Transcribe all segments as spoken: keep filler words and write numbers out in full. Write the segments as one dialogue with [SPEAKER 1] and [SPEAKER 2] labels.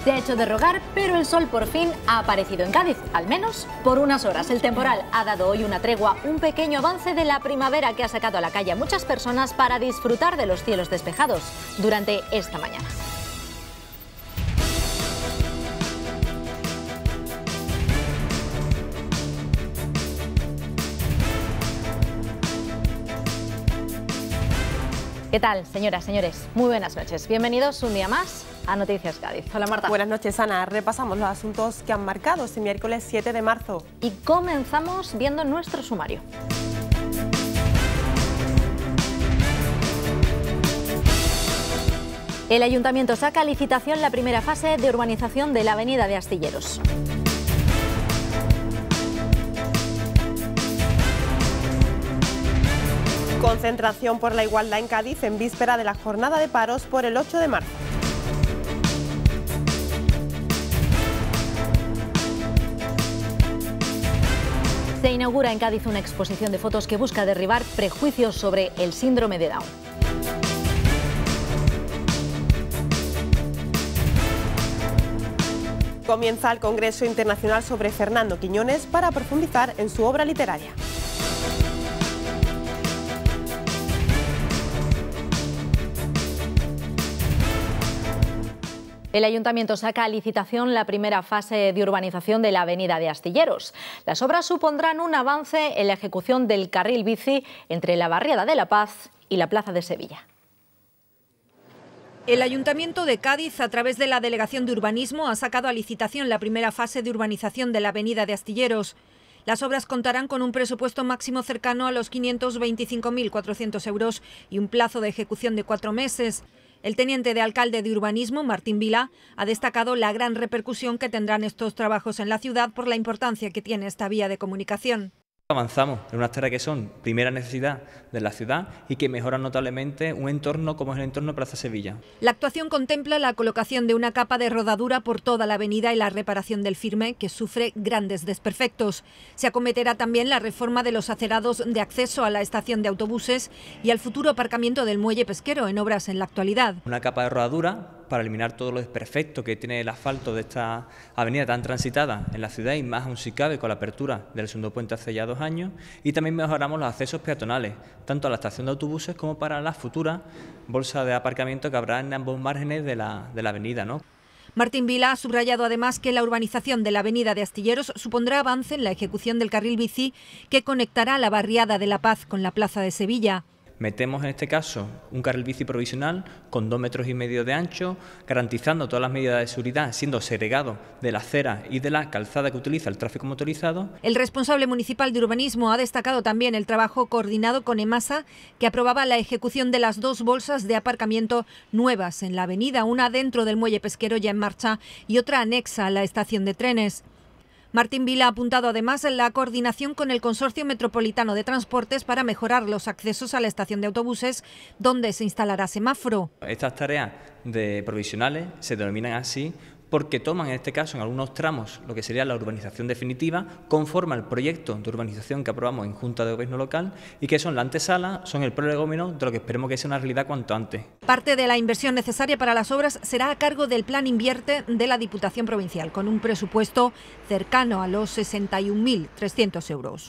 [SPEAKER 1] Se ha hecho de rogar, pero el sol por fin ha aparecido en Cádiz, al menos por unas horas. El temporal ha dado hoy una tregua, un pequeño avance de la primavera que ha sacado a la calle a muchas personas para disfrutar de los cielos despejados durante esta mañana. ¿Qué tal, señoras, señores? Muy buenas noches. Bienvenidos un día más a Noticias Cádiz. Hola, Marta.
[SPEAKER 2] Buenas noches, Ana. Repasamos los asuntos que han marcado este miércoles siete de marzo.
[SPEAKER 1] Y comenzamos viendo nuestro sumario. El Ayuntamiento saca a licitación la primera fase de urbanización de la avenida de Astilleros.
[SPEAKER 2] Concentración por la igualdad en Cádiz en víspera de la jornada de paros por el ocho de marzo.
[SPEAKER 1] Se inaugura en Cádiz una exposición de fotos que busca derribar prejuicios sobre el síndrome de Down.
[SPEAKER 2] Comienza el Congreso Internacional sobre Fernando Quiñones para profundizar en su obra literaria.
[SPEAKER 1] El Ayuntamiento saca a licitación la primera fase de urbanización de la avenida de Astilleros. Las obras supondrán un avance en la ejecución del carril bici entre la barriada de La Paz y la Plaza de Sevilla.
[SPEAKER 3] El Ayuntamiento de Cádiz, a través de la Delegación de Urbanismo, ha sacado a licitación la primera fase de urbanización de la avenida de Astilleros. Las obras contarán con un presupuesto máximo cercano a los quinientos veinticinco mil cuatrocientos euros y un plazo de ejecución de cuatro meses. El teniente de alcalde de Urbanismo, Martín Vila, ha destacado la gran repercusión que tendrán estos trabajos en la ciudad por la importancia que tiene esta vía de comunicación.
[SPEAKER 4] Avanzamos en unas tareas que son primera necesidad de la ciudad y que mejoran notablemente un entorno como es el entorno de Plaza Sevilla.
[SPEAKER 3] La actuación contempla la colocación de una capa de rodadura por toda la avenida y la reparación del firme, que sufre grandes desperfectos. Se acometerá también la reforma de los acerados de acceso a la estación de autobuses y al futuro aparcamiento del muelle pesquero, en obras en la actualidad.
[SPEAKER 4] Una capa de rodadura para eliminar todos los desperfectos que tiene el asfalto de esta avenida tan transitada en la ciudad, y más aún si cabe con la apertura del segundo puente hace ya dos años, y también mejoramos los accesos peatonales, tanto a la estación de autobuses como para la futura bolsa de aparcamiento que habrá en ambos márgenes de la, de la avenida, ¿no?
[SPEAKER 3] Martín Vila ha subrayado además que la urbanización de la avenida de Astilleros supondrá avance en la ejecución del carril bici que conectará la barriada de La Paz con la Plaza de Sevilla.
[SPEAKER 4] Metemos en este caso un carril bici provisional con dos metros y medio de ancho, garantizando todas las medidas de seguridad, siendo segregado de la acera y de la calzada que utiliza el tráfico motorizado.
[SPEAKER 3] El responsable municipal de urbanismo ha destacado también el trabajo coordinado con EMASA, que aprobaba la ejecución de las dos bolsas de aparcamiento nuevas en la avenida, una dentro del muelle pesquero ya en marcha y otra anexa a la estación de trenes. Martín Vila ha apuntado además en la coordinación con el Consorcio Metropolitano de Transportes para mejorar los accesos a la estación de autobuses, donde se instalará semáforo.
[SPEAKER 4] Estas tareas de provisionales se denominan así porque toman en este caso en algunos tramos lo que sería la urbanización definitiva, conforme al proyecto de urbanización que aprobamos en Junta de Gobierno Local y que son la antesala, son el prolegómeno de lo que esperemos que sea una realidad cuanto antes.
[SPEAKER 3] Parte de la inversión necesaria para las obras será a cargo del Plan Invierte de la Diputación Provincial, con un presupuesto cercano a los sesenta y un mil trescientos euros.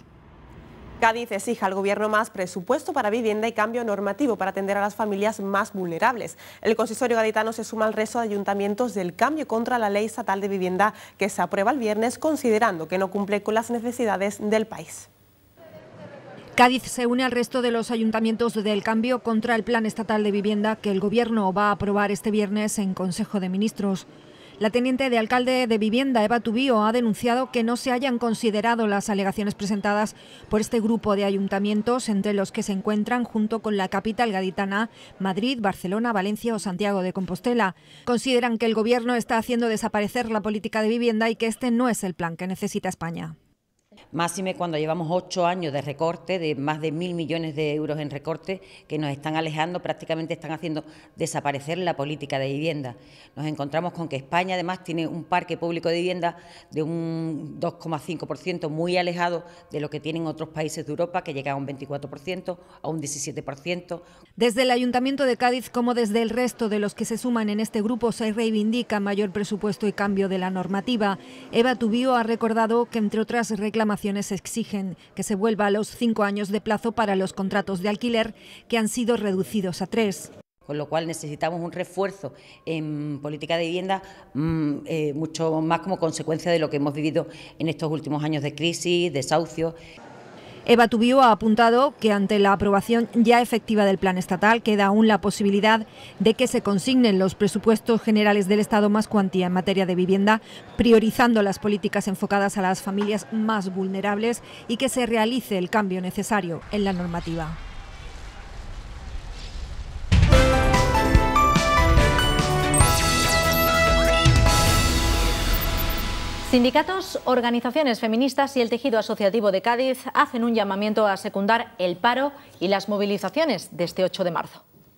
[SPEAKER 2] Cádiz exige al Gobierno más presupuesto para vivienda y cambio normativo para atender a las familias más vulnerables. El consistorio gaditano se suma al resto de ayuntamientos del cambio contra la Ley Estatal de Vivienda que se aprueba el viernes, considerando que no cumple con las necesidades del país.
[SPEAKER 3] Cádiz se une al resto de los ayuntamientos del cambio contra el Plan Estatal de Vivienda que el Gobierno va a aprobar este viernes en Consejo de Ministros. La teniente de alcalde de Vivienda, Eva Tubío, ha denunciado que no se hayan considerado las alegaciones presentadas por este grupo de ayuntamientos, entre los que se encuentran, junto con la capital gaditana, Madrid, Barcelona, Valencia o Santiago de Compostela. Consideran que el Gobierno está haciendo desaparecer la política de vivienda y que este no es el plan que necesita España.
[SPEAKER 5] máxime cuando llevamos ocho años de recorte, de más de mil millones de euros en recorte, que nos están alejando, prácticamente están haciendo desaparecer la política de vivienda. Nos encontramos con que España además tiene un parque público de vivienda de un dos coma cinco por ciento, muy alejado de lo que tienen otros países de Europa, que llega a un veinticuatro por ciento, a un diecisiete por ciento.
[SPEAKER 3] Desde el Ayuntamiento de Cádiz, como desde el resto de los que se suman en este grupo, se reivindica mayor presupuesto y cambio de la normativa. Eva Tubío ha recordado que, entre otras reclamaciones, exigen que se vuelva a los cinco años de plazo para los contratos de alquiler, que han sido reducidos a tres.
[SPEAKER 5] Con lo cual necesitamos un refuerzo en política de vivienda mmm, eh, mucho más como consecuencia de lo que hemos vivido en estos últimos años de crisis, desahucios.
[SPEAKER 3] Eva Tubío ha apuntado que ante la aprobación ya efectiva del plan estatal queda aún la posibilidad de que se consignen los presupuestos generales del Estado más cuantía en materia de vivienda, priorizando las políticas enfocadas a las familias más vulnerables y que se realice el cambio necesario en la normativa.
[SPEAKER 1] Sindicatos, organizaciones feministas y el tejido asociativo de Cádiz hacen un llamamiento a secundar el paro y las movilizaciones de este ocho de marzo.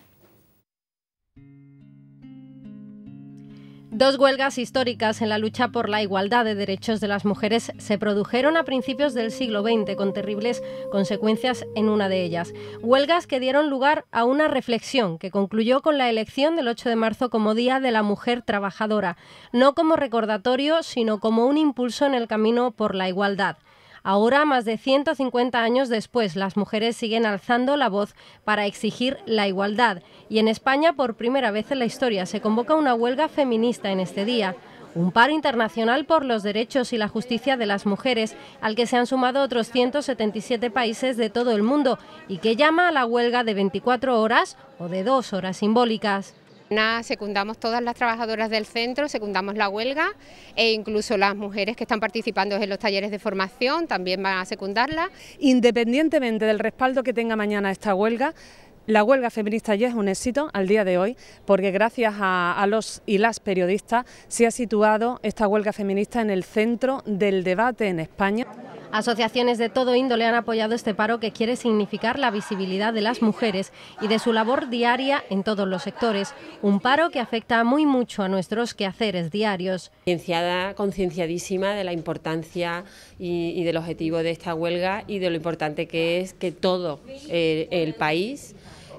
[SPEAKER 6] Dos huelgas históricas en la lucha por la igualdad de derechos de las mujeres se produjeron a principios del siglo veinte, con terribles consecuencias en una de ellas. Huelgas que dieron lugar a una reflexión que concluyó con la elección del ocho de marzo como Día de la Mujer Trabajadora, no como recordatorio, sino como un impulso en el camino por la igualdad. Ahora, más de ciento cincuenta años después, las mujeres siguen alzando la voz para exigir la igualdad. Y en España, por primera vez en la historia, se convoca una huelga feminista en este día. Un paro internacional por los derechos y la justicia de las mujeres, al que se han sumado otros ciento setenta y siete países de todo el mundo y que llama a la huelga de veinticuatro horas o de dos horas simbólicas.
[SPEAKER 7] Secundamos todas las trabajadoras del centro, secundamos la huelga e incluso las mujeres que están participando en los talleres de formación también van a secundarla.
[SPEAKER 8] Independientemente del respaldo que tenga mañana esta huelga, la huelga feminista ya es un éxito al día de hoy, porque gracias a, a los y las periodistas se ha situado esta huelga feminista en el centro del debate en España.
[SPEAKER 6] Asociaciones de todo índole han apoyado este paro, que quiere significar la visibilidad de las mujeres y de su labor diaria en todos los sectores. Un paro que afecta muy mucho a nuestros quehaceres diarios.
[SPEAKER 9] Concienciada, concienciadísima de la importancia y, y del objetivo de esta huelga y de lo importante que es que todo el, el país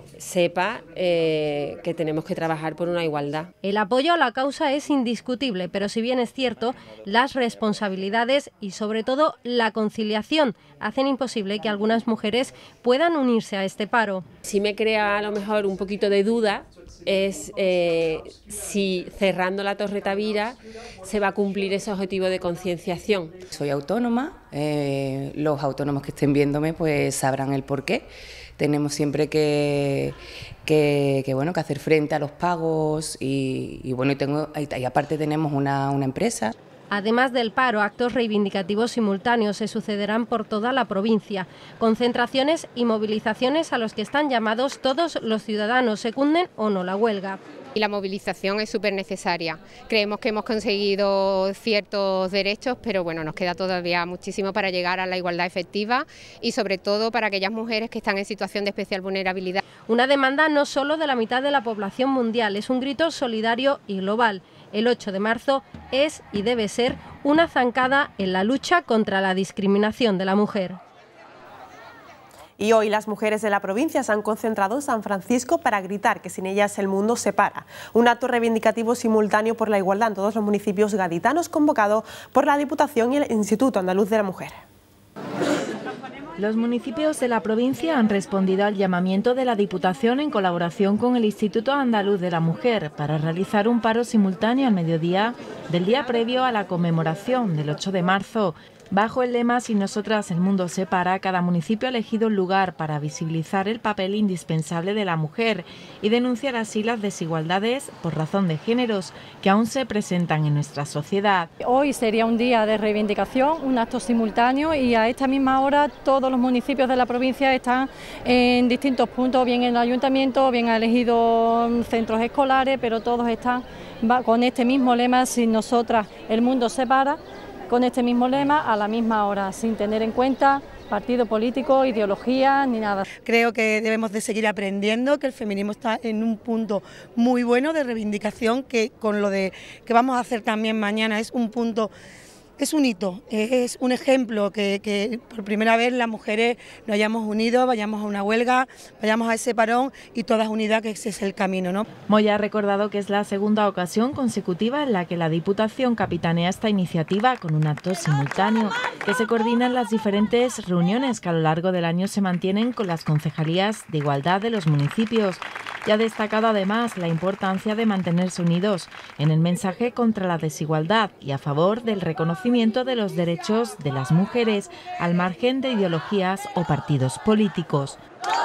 [SPEAKER 9] sepa eh, que tenemos que trabajar por una igualdad.
[SPEAKER 6] El apoyo a la causa es indiscutible, pero si bien es cierto, las responsabilidades y sobre todo la conciliación hacen imposible que algunas mujeres puedan unirse a este paro.
[SPEAKER 9] Sí me crea a lo mejor un poquito de duda es eh, si cerrando la Torre Tavira se va a cumplir ese objetivo de concienciación.
[SPEAKER 10] Soy autónoma, eh, los autónomos que estén viéndome pues sabrán el porqué. Tenemos siempre que, que, que, bueno, que hacer frente a los pagos y, y, bueno, y, tengo, y, y aparte tenemos una, una empresa.
[SPEAKER 6] Además del paro, actos reivindicativos simultáneos se sucederán por toda la provincia. Concentraciones y movilizaciones a los que están llamados todos los ciudadanos, secunden o no la huelga.
[SPEAKER 7] Y la movilización es súper necesaria. Creemos que hemos conseguido ciertos derechos, pero bueno, nos queda todavía muchísimo para llegar a la igualdad efectiva y sobre todo para aquellas mujeres que están en situación de especial vulnerabilidad.
[SPEAKER 6] Una demanda no solo de la mitad de la población mundial, es un grito solidario y global. El ocho de marzo es y debe ser una zancada en la lucha contra la discriminación de la mujer.
[SPEAKER 2] Y hoy las mujeres de la provincia se han concentrado en San Francisco para gritar que sin ellas el mundo se para. Un acto reivindicativo simultáneo por la igualdad en todos los municipios gaditanos convocado por la Diputación y el Instituto Andaluz de la Mujer.
[SPEAKER 11] Los municipios de la provincia han respondido al llamamiento de la Diputación en colaboración con el Instituto Andaluz de la Mujer para realizar un paro simultáneo al mediodía del día previo a la conmemoración del ocho de marzo. Bajo el lema "Si nosotras el mundo se para", cada municipio ha elegido un lugar para visibilizar el papel indispensable de la mujer y denunciar así las desigualdades por razón de géneros que aún se presentan en nuestra sociedad.
[SPEAKER 12] Hoy sería un día de reivindicación, un acto simultáneo, y a esta misma hora todos los municipios de la provincia están en distintos puntos, bien en el ayuntamiento, bien han elegido centros escolares, pero todos están con este mismo lema: "Si nosotras el mundo se para", con este mismo lema a la misma hora, sin tener en cuenta partido político, ideología ni nada.
[SPEAKER 13] Creo que debemos de seguir aprendiendo, que el feminismo está en un punto muy bueno de reivindicación, que con lo de que vamos a hacer también mañana es un punto, es un hito, es un ejemplo que, que por primera vez las mujeres nos hayamos unido, vayamos a una huelga, vayamos a ese parón y todas unidas, que ese es el camino, ¿no?
[SPEAKER 11] Moya ha recordado que es la segunda ocasión consecutiva en la que la Diputación capitanea esta iniciativa con un acto simultáneo, que se coordinan las diferentes reuniones que a lo largo del año se mantienen con las concejalías de igualdad de los municipios. Y ha destacado además la importancia de mantenerse unidos en el mensaje contra la desigualdad y a favor del reconocimiento de los derechos de las mujeres, al margen de ideologías o partidos políticos.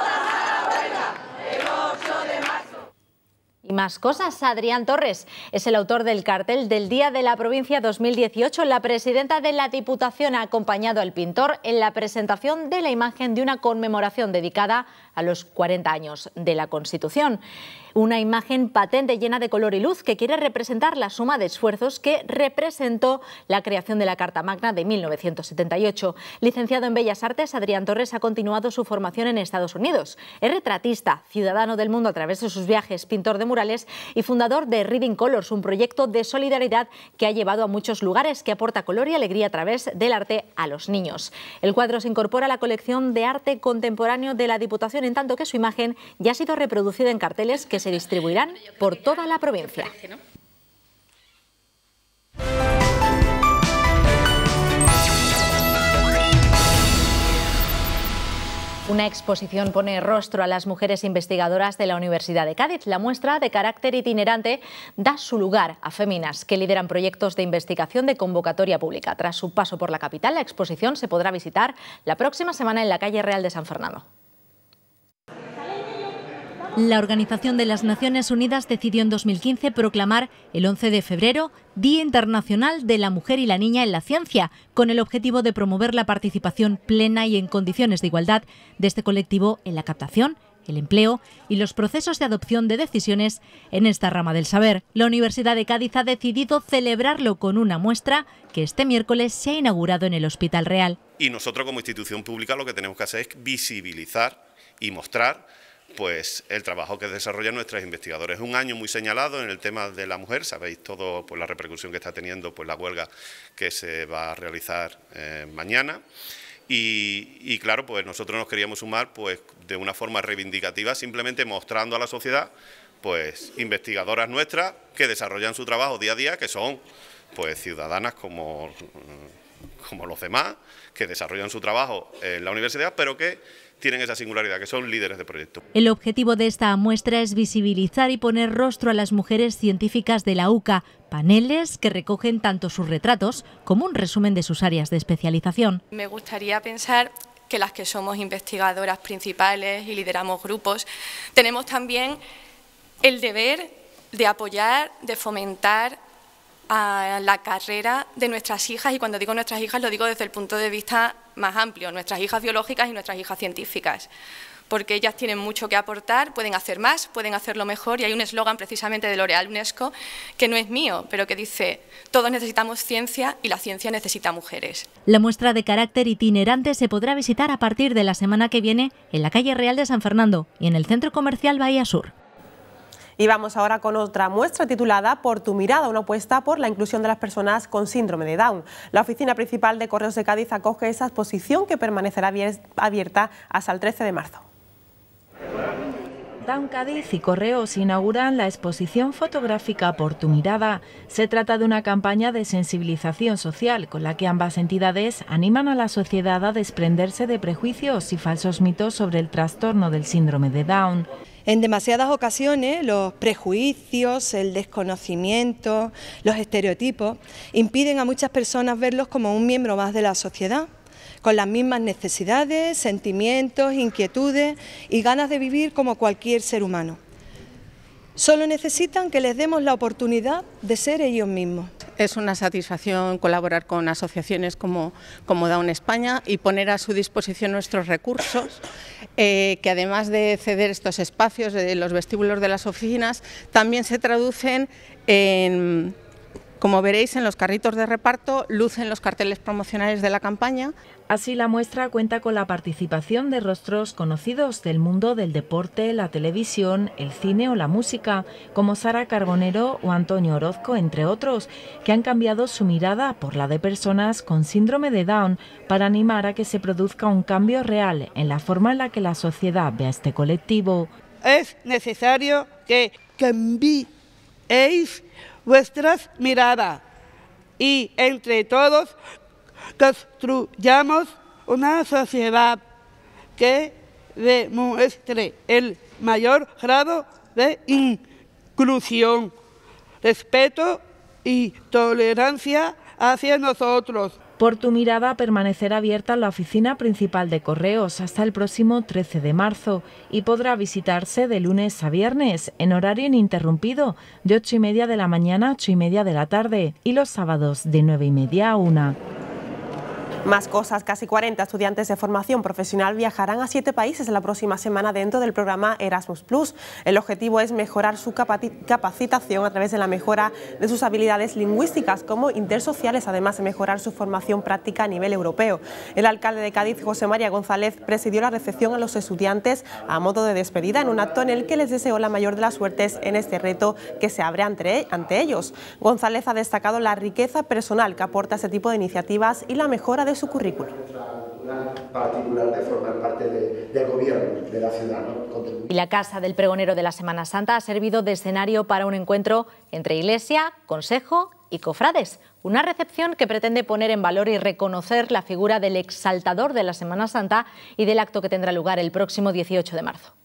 [SPEAKER 1] Y más cosas. Adrián Torres es el autor del cartel del Día de la Provincia dos mil dieciocho. La presidenta de la Diputación ha acompañado al pintor en la presentación de la imagen de una conmemoración dedicada a los cuarenta años de la Constitución. Una imagen patente llena de color y luz que quiere representar la suma de esfuerzos que representó la creación de la Carta Magna de mil novecientos setenta y ocho. Licenciado en Bellas Artes, Adrián Torres ha continuado su formación en Estados Unidos. Es retratista, ciudadano del mundo a través de sus viajes, pintor de murales y fundador de Reading Colors, un proyecto de solidaridad que ha llevado a muchos lugares, que aporta color y alegría a través del arte a los niños. El cuadro se incorpora a la colección de arte contemporáneo de la Diputación, en tanto que su imagen ya ha sido reproducida en carteles que se distribuirán por toda la provincia. Una exposición pone rostro a las mujeres investigadoras de la Universidad de Cádiz. La muestra, de carácter itinerante, da su lugar a féminas que lideran proyectos de investigación de convocatoria pública. Tras su paso por la capital, la exposición se podrá visitar la próxima semana en la calle Real de San Fernando. La Organización de las Naciones Unidas decidió en dos mil quince proclamar el once de febrero Día Internacional de la Mujer y la Niña en la Ciencia, con el objetivo de promover la participación plena y en condiciones de igualdad de este colectivo en la captación, el empleo y los procesos de adopción de decisiones en esta rama del saber. La Universidad de Cádiz ha decidido celebrarlo con una muestra que este miércoles se ha inaugurado en el Hospital Real.
[SPEAKER 14] Y nosotros, como institución pública, lo que tenemos que hacer es visibilizar y mostrar pues el trabajo que desarrollan nuestros investigadores. Es un año muy señalado en el tema de la mujer, sabéis todo pues la repercusión que está teniendo pues la huelga que se va a realizar eh, mañana. Y, y claro, pues nosotros nos queríamos sumar pues de una forma reivindicativa, simplemente mostrando a la sociedad pues investigadoras nuestras que desarrollan su trabajo día a día, que son pues ciudadanas como, como los demás, que desarrollan su trabajo en la universidad, pero que tienen esa singularidad, que son líderes de proyecto.
[SPEAKER 1] El objetivo de esta muestra es visibilizar y poner rostro a las mujeres científicas de la U C A, paneles que recogen tanto sus retratos como un resumen de sus áreas de especialización.
[SPEAKER 15] Me gustaría pensar que las que somos investigadoras principales y lideramos grupos, tenemos también el deber de apoyar, de fomentar a la carrera de nuestras hijas, y cuando digo nuestras hijas lo digo desde el punto de vista más amplio, nuestras hijas biológicas y nuestras hijas científicas, porque ellas tienen mucho que aportar, pueden hacer más, pueden hacerlo mejor, y hay un eslogan precisamente de L'Oréal UNESCO que no es mío, pero que dice: todos necesitamos ciencia y la ciencia necesita mujeres.
[SPEAKER 1] La muestra, de carácter itinerante, se podrá visitar a partir de la semana que viene en la calle Real de San Fernando y en el Centro Comercial Bahía Sur.
[SPEAKER 2] Y vamos ahora con otra muestra titulada Por tu mirada, una apuesta por la inclusión de las personas con síndrome de Down. La oficina principal de Correos de Cádiz acoge esa exposición, que permanecerá abierta hasta el trece de marzo.
[SPEAKER 11] Down Cádiz y Correos inauguran la exposición fotográfica Por tu mirada. Se trata de una campaña de sensibilización social con la que ambas entidades animan a la sociedad a desprenderse de prejuicios y falsos mitos sobre el trastorno del síndrome de Down.
[SPEAKER 16] En demasiadas ocasiones los prejuicios, el desconocimiento, los estereotipos impiden a muchas personas verlos como un miembro más de la sociedad, con las mismas necesidades, sentimientos, inquietudes y ganas de vivir como cualquier ser humano. Solo necesitan que les demos la oportunidad de ser ellos mismos.
[SPEAKER 17] Es una satisfacción colaborar con asociaciones como, como Down España y poner a su disposición nuestros recursos, eh, que además de ceder estos espacios de los vestíbulos de las oficinas, también se traducen en Como veréis en los carritos de reparto, lucen los carteles promocionales de la campaña.
[SPEAKER 11] Así, la muestra cuenta con la participación de rostros conocidos del mundo del deporte, la televisión, el cine o la música, como Sara Carbonero o Antonio Orozco, entre otros, que han cambiado su mirada por la de personas con síndrome de Down para animar a que se produzca un cambio real en la forma en la que la sociedad ve a este colectivo.
[SPEAKER 18] Es necesario que cambiéis vuestras miradas y entre todos construyamos una sociedad que demuestre el mayor grado de inclusión, respeto y tolerancia hacia nosotros.
[SPEAKER 11] Por tu mirada permanecerá abierta la oficina principal de Correos hasta el próximo trece de marzo y podrá visitarse de lunes a viernes en horario ininterrumpido de ocho y media de la mañana a ocho y media de la tarde y los sábados de nueve y media a una.
[SPEAKER 2] Más cosas, casi cuarenta estudiantes de formación profesional viajarán a siete países la próxima semana dentro del programa Erasmus plus. El objetivo es mejorar su capacitación a través de la mejora de sus habilidades lingüísticas como intersociales, además de mejorar su formación práctica a nivel europeo. El alcalde de Cádiz, José María González, presidió la recepción a los estudiantes a modo de despedida en un acto en el que les deseó la mayor de las suertes en este reto que se abre ante, ante ellos. González ha destacado la riqueza personal que aporta este tipo de iniciativas y la mejora de su currículum.
[SPEAKER 19] Particular de formar parte de, del gobierno de la ciudad, ¿no?
[SPEAKER 1] Y la Casa del Pregonero de la Semana Santa ha servido de escenario para un encuentro entre Iglesia, Consejo y cofrades. Una recepción que pretende poner en valor y reconocer la figura del exaltador de la Semana Santa y del acto que tendrá lugar el próximo dieciocho de marzo.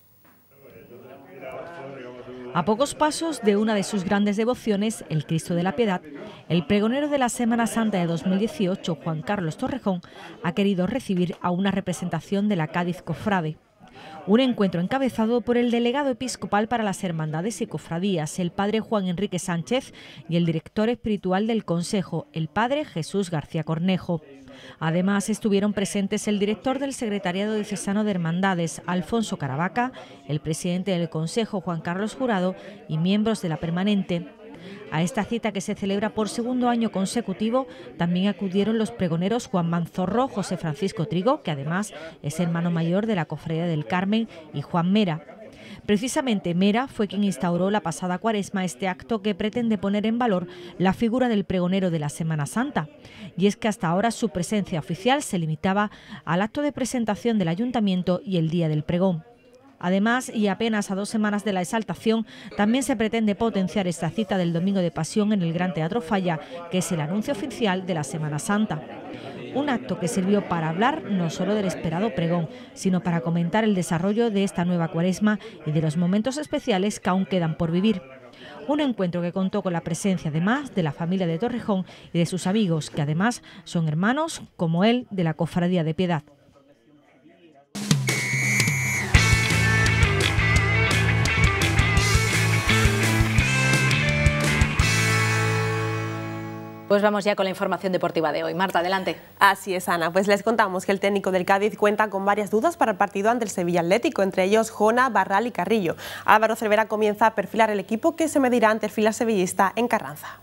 [SPEAKER 3] A pocos pasos de una de sus grandes devociones, el Cristo de la Piedad, el pregonero de la Semana Santa de dos mil dieciocho, Juan Carlos Torrejón, ha querido recibir a una representación de la Cádiz Cofrade. Un encuentro encabezado por el delegado episcopal para las hermandades y cofradías, el padre Juan Enrique Sánchez, y el director espiritual del Consejo, el padre Jesús García Cornejo. Además, estuvieron presentes el director del Secretariado Diocesano de Hermandades, Alfonso Caravaca, el presidente del Consejo, Juan Carlos Jurado, y miembros de la Permanente. A esta cita, que se celebra por segundo año consecutivo, también acudieron los pregoneros Juan Manzorro, José Francisco Trigo, que además es hermano mayor de la Cofradía del Carmen, y Juan Mera. Precisamente Mera fue quien instauró la pasada Cuaresma este acto que pretende poner en valor la figura del pregonero de la Semana Santa. Y es que hasta ahora su presencia oficial se limitaba al acto de presentación del Ayuntamiento y el Día del Pregón. Además, y apenas a dos semanas de la exaltación, también se pretende potenciar esta cita del Domingo de Pasión en el Gran Teatro Falla, que es el anuncio oficial de la Semana Santa. Un acto que sirvió para hablar no solo del esperado pregón, sino para comentar el desarrollo de esta nueva Cuaresma y de los momentos especiales que aún quedan por vivir. Un encuentro que contó con la presencia además de la familia de Torrejón y de sus amigos, que además son hermanos, como él, de la Cofradía de Piedad.
[SPEAKER 1] Pues vamos ya con la información deportiva de hoy. Marta, adelante.
[SPEAKER 2] Así es, Ana. Pues les contamos que el técnico del Cádiz cuenta con varias dudas para el partido ante el Sevilla Atlético, entre ellos Jona, Barral y Carrillo. Álvaro Cervera comienza a perfilar el equipo que se medirá ante el filial sevillista en Carranza.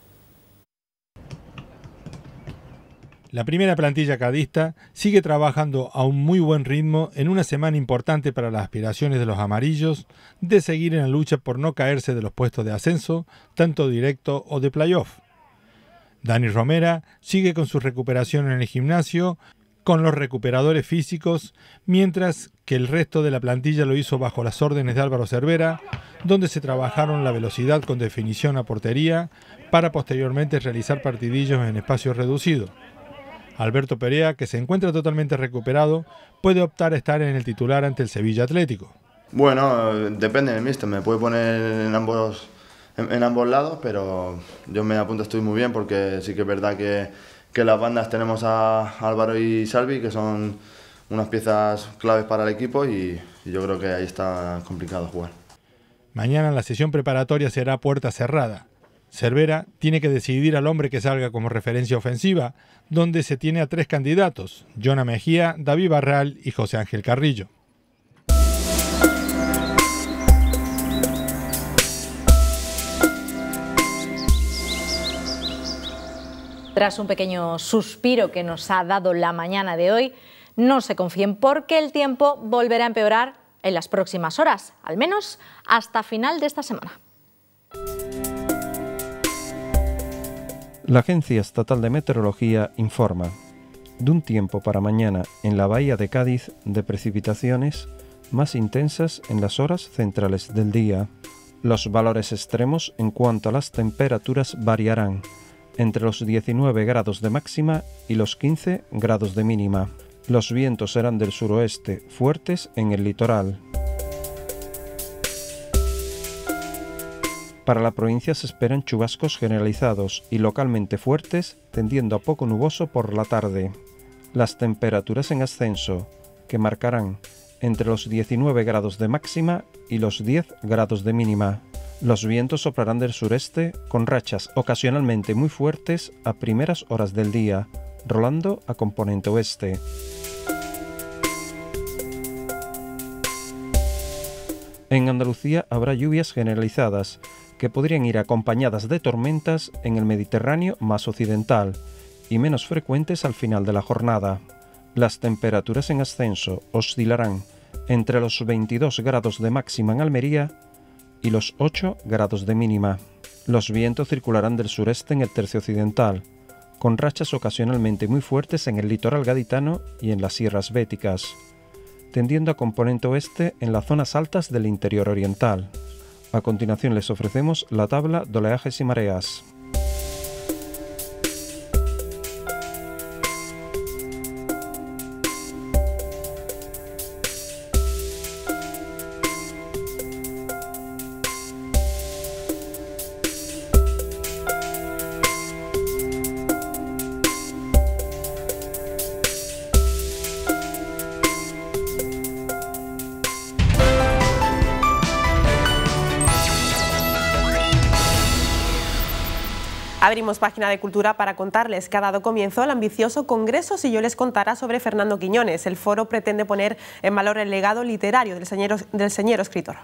[SPEAKER 20] La primera plantilla cadista sigue trabajando a un muy buen ritmo en una semana importante para las aspiraciones de los amarillos de seguir en la lucha por no caerse de los puestos de ascenso, tanto directo o de playoff. Dani Romera sigue con su recuperación en el gimnasio, con los recuperadores físicos, mientras que el resto de la plantilla lo hizo bajo las órdenes de Álvaro Cervera, donde se trabajaron la velocidad con definición a portería, para posteriormente realizar partidillos en espacios reducidos. Alberto Perea, que se encuentra totalmente recuperado, puede optar a estar en el titular ante el Sevilla Atlético.
[SPEAKER 21] Bueno, depende del míster, me puede poner en ambos... En, en ambos lados, pero yo me apunto, estoy muy bien porque sí que es verdad que, que las bandas tenemos a Álvaro y Salvi, que son unas piezas claves para el equipo y, y yo creo que ahí está complicado jugar.
[SPEAKER 20] Mañana la sesión preparatoria será a puerta cerrada. Cervera tiene que decidir al hombre que salga como referencia ofensiva, donde se tiene a tres candidatos, Jona Mejía, David Barral y José Ángel Carrillo.
[SPEAKER 1] Tras un pequeño suspiro que nos ha dado la mañana de hoy, no se confíen porque el tiempo volverá a empeorar en las próximas horas, al menos hasta final de esta semana.
[SPEAKER 4] La Agencia Estatal de Meteorología informa de un tiempo para mañana en la bahía de Cádiz de precipitaciones más intensas en las horas centrales del día. Los valores extremos en cuanto a las temperaturas variarán entre los diecinueve grados de máxima y los quince grados de mínima. Los vientos serán del suroeste, fuertes en el litoral. Para la provincia se esperan chubascos generalizados y localmente fuertes, tendiendo a poco nuboso por la tarde. Las temperaturas en ascenso, que marcarán entre los diecinueve grados de máxima y los diez grados de mínima. Los vientos soplarán del sureste con rachas ocasionalmente muy fuertes a primeras horas del día, rolando a componente oeste. En Andalucía habrá lluvias generalizadas, que podrían ir acompañadas de tormentas en el Mediterráneo más occidental y menos frecuentes al final de la jornada. Las temperaturas en ascenso oscilarán entre los veintidós grados de máxima en Almería y los ocho grados de mínima. Los vientos circularán del sureste en el tercio occidental, con rachas ocasionalmente muy fuertes en el litoral gaditano y en las sierras béticas, tendiendo a componente oeste en las zonas altas del interior oriental. A continuación les ofrecemos la tabla de oleajes y mareas.
[SPEAKER 2] Abrimos página de Cultura para contarles que ha dado comienzo el ambicioso Congreso Si yo les contara sobre Fernando Quiñones. El foro pretende poner en valor el legado literario del señor, del señor escritor.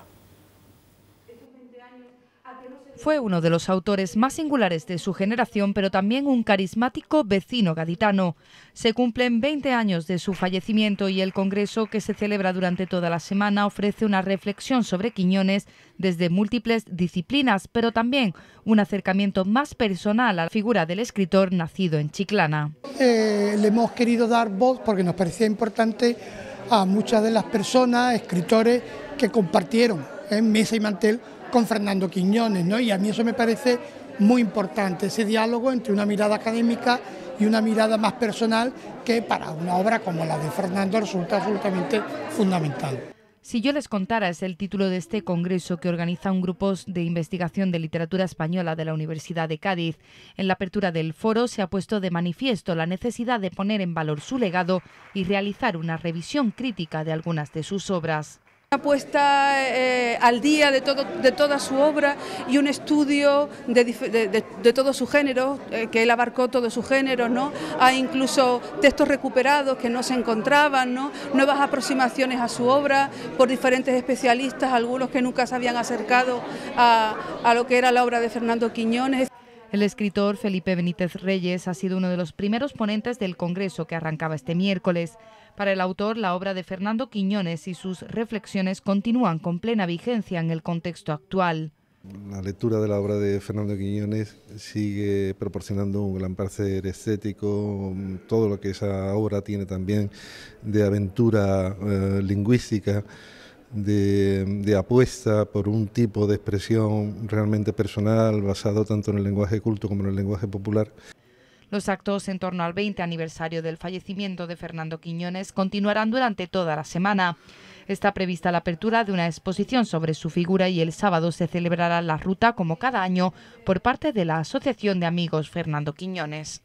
[SPEAKER 22] Fue uno de los autores más singulares de su generación, pero también un carismático vecino gaditano. Se cumplen veinte años de su fallecimiento y el congreso, que se celebra durante toda la semana, ofrece una reflexión sobre Quiñones desde múltiples disciplinas, pero también un acercamiento más personal a la figura del escritor nacido en Chiclana.
[SPEAKER 23] Eh, le hemos querido dar voz porque nos parecía importante a muchas de las personas, escritores que compartieron en mesa y mantel con Fernando Quiñones, ¿no? Y a mí eso me parece muy importante, ese diálogo entre una mirada académica y una mirada más personal, que para una obra como la de Fernando resulta absolutamente fundamental.
[SPEAKER 22] Si yo les contara es el título de este congreso que organiza un grupo de investigación de literatura española de la Universidad de Cádiz. En la apertura del foro se ha puesto de manifiesto la necesidad de poner en valor su legado y realizar una revisión crítica de algunas de sus obras.
[SPEAKER 24] Una puesta eh, al día de, todo, de toda su obra y un estudio de, de, de, de todo su género, eh, que él abarcó todo su género, ¿no? Hay incluso textos recuperados que no se encontraban, ¿no? Nuevas aproximaciones a su obra por diferentes especialistas, algunos que nunca se habían acercado a, a lo que era la obra de Fernando Quiñones.
[SPEAKER 22] El escritor Felipe Benítez Reyes ha sido uno de los primeros ponentes del congreso que arrancaba este miércoles. Para el autor, la obra de Fernando Quiñones y sus reflexiones continúan con plena vigencia en el contexto actual.
[SPEAKER 25] La lectura de la obra de Fernando Quiñones sigue proporcionando un gran placer estético, todo lo que esa obra tiene también de aventura eh, lingüística, de, de apuesta por un tipo de expresión realmente personal, basado tanto en el lenguaje culto como en el lenguaje popular.
[SPEAKER 22] Los actos en torno al veinte aniversario del fallecimiento de Fernando Quiñones continuarán durante toda la semana. Está prevista la apertura de una exposición sobre su figura y el sábado se celebrará la ruta, como cada año, por parte de la Asociación de Amigos Fernando Quiñones.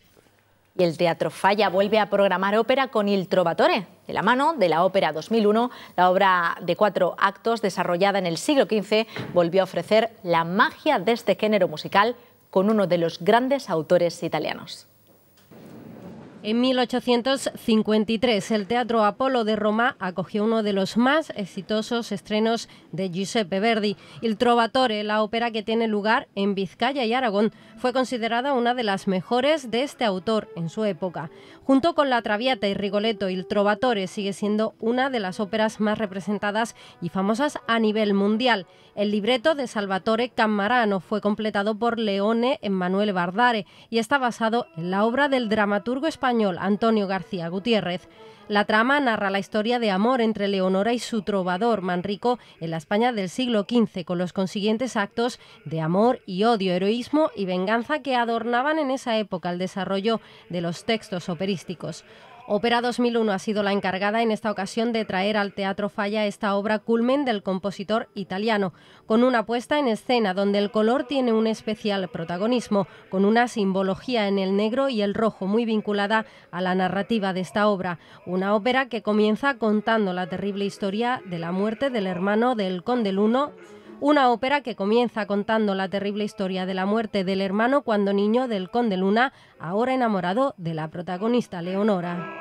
[SPEAKER 1] Y el Teatro Falla vuelve a programar ópera con Il Trovatore, de la mano de la Ópera dos mil uno. La obra de cuatro actos, desarrollada en el siglo quince, volvió a ofrecer la magia de este género musical con uno de los grandes autores italianos.
[SPEAKER 6] En mil ochocientos cincuenta y tres, el Teatro Apolo de Roma acogió uno de los más exitosos estrenos de Giuseppe Verdi. Il Trovatore, la ópera que tiene lugar en Vizcaya y Aragón, fue considerada una de las mejores de este autor en su época. Junto con La Traviata y Rigoletto, Il Trovatore sigue siendo una de las óperas más representadas y famosas a nivel mundial. El libreto de Salvatore Cammarano fue completado por Leone Emanuele Bardare y está basado en la obra del dramaturgo español Antonio García Gutiérrez. La trama narra la historia de amor entre Leonora y su trovador Manrico en la España del siglo quince, con los consiguientes actos de amor y odio, heroísmo y venganza que adornaban en esa época el desarrollo de los textos operísticos. Ópera dos mil uno ha sido la encargada en esta ocasión de traer al Teatro Falla esta obra culmen del compositor italiano, con una puesta en escena donde el color tiene un especial protagonismo, con una simbología en el negro y el rojo muy vinculada a la narrativa de esta obra. Una ópera que comienza contando la terrible historia de la muerte del hermano del conde Luno. Una ópera que comienza contando la terrible historia de la muerte del hermano cuando niño del conde Luna, ahora enamorado de la protagonista Leonora.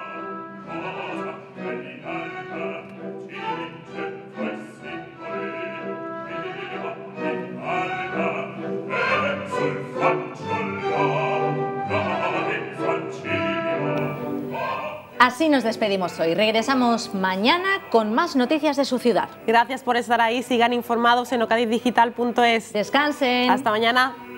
[SPEAKER 1] Así nos despedimos hoy. Regresamos mañana con más noticias de su ciudad.
[SPEAKER 2] Gracias por estar ahí. Sigan informados en ocadizdigital punto es.
[SPEAKER 1] Descansen.
[SPEAKER 2] Hasta mañana.